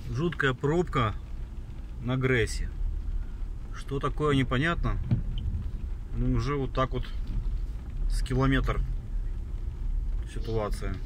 Жуткая пробка на Грессе. Что такое, непонятно. Ну, уже вот так вот с километр ситуация.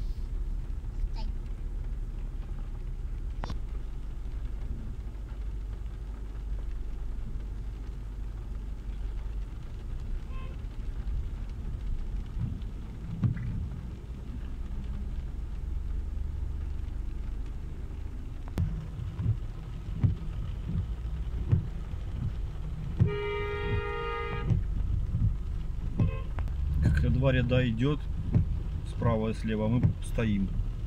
Когда два ряда идет справа и слева, мы стоим.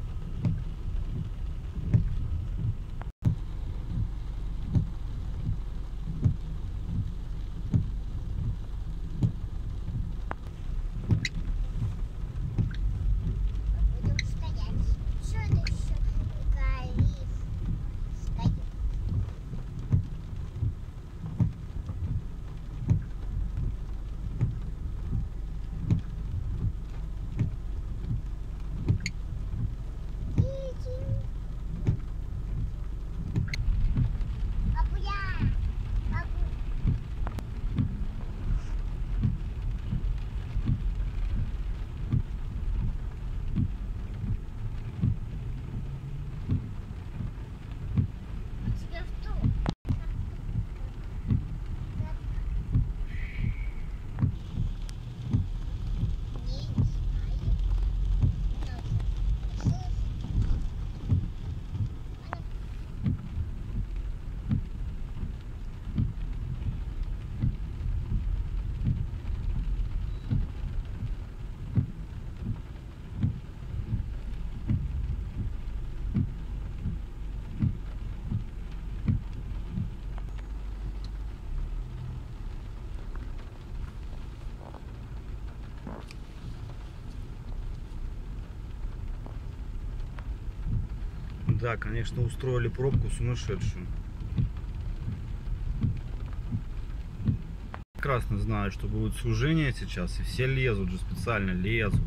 Да, конечно, устроили пробку сумасшедшую. Прекрасно знаю, что будет сужение сейчас, и все лезут же, специально лезут.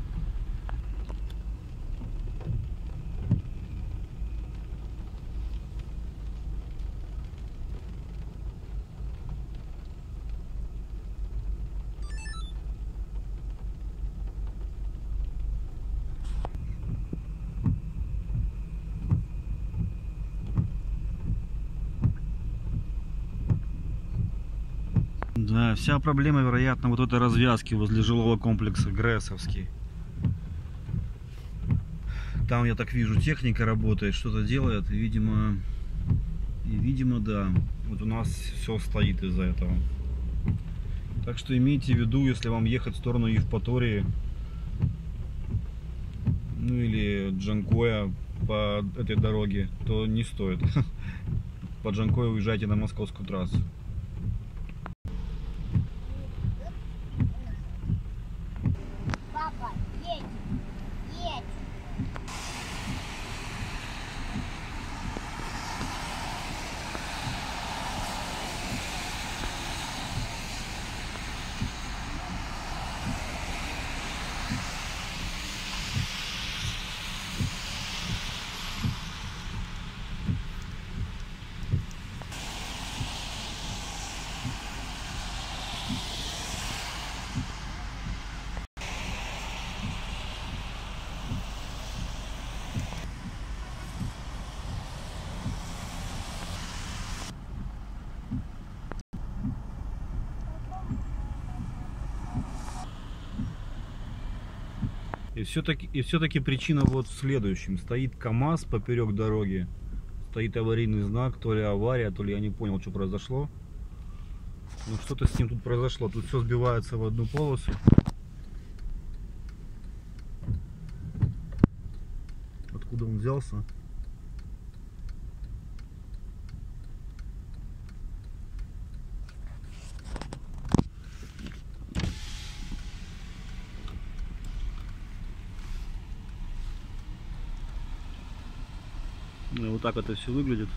Да, вся проблема, вероятно, вот этой развязки возле жилого комплекса Грессовский. Там, я так вижу, техника работает, что-то делает, и, видимо, да, вот у нас все стоит из-за этого. Так что имейте в виду, если вам ехать в сторону Евпатории, ну или Джанкоя по этой дороге, то не стоит. По Джанкою уезжайте на московскую трассу. Папа, едь, едь. И все-таки причина вот в следующем. Стоит КАМАЗ поперек дороги, стоит аварийный знак, то ли авария, то ли я не понял, что произошло. Ну что-то с ним тут произошло. Тут все сбивается в одну полосу. Откуда он взялся? Вот так это все выглядит.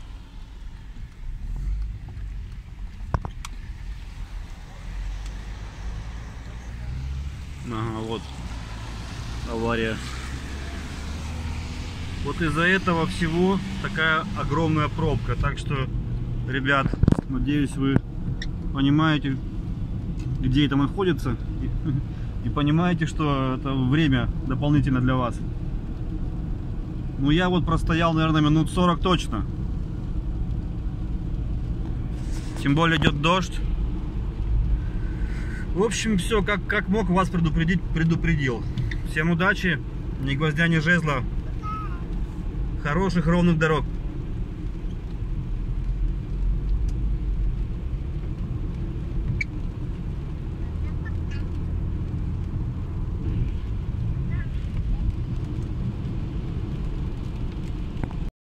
Ага, вот авария. Вот вот из-за этого всего такая огромная пробка. Так что, ребят, надеюсь, вы понимаете, где это находится, и понимаете, что это время дополнительно для вас. Ну, я вот простоял, наверное, минут 40 точно. Тем более идет дождь. В общем, все, как мог вас предупредить, предупредил. Всем удачи, ни гвоздя, ни жезла. Хороших ровных дорог.